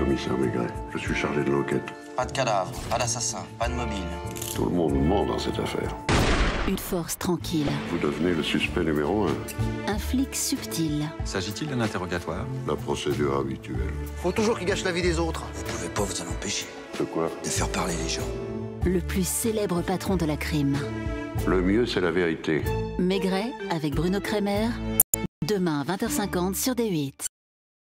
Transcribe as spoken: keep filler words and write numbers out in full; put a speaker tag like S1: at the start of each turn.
S1: commissaire Maigret. Je suis chargé de l'enquête.
S2: Pas de cadavre, pas d'assassin, pas de mobile.
S1: Tout le monde ment dans cette affaire.
S3: Une force tranquille.
S1: Vous devenez le suspect numéro un.
S3: Un flic subtil.
S4: S'agit-il d'un interrogatoire?
S1: La procédure habituelle.
S5: Faut toujours qu'il gâche la vie des autres.
S2: Vous pouvez pas vous en empêcher.
S1: De quoi?
S2: De faire parler les gens.
S3: Le plus célèbre patron de la crime.
S1: Le mieux, c'est la vérité.
S3: Maigret avec Bruno Kremer. Demain, vingt heures cinquante sur D huit.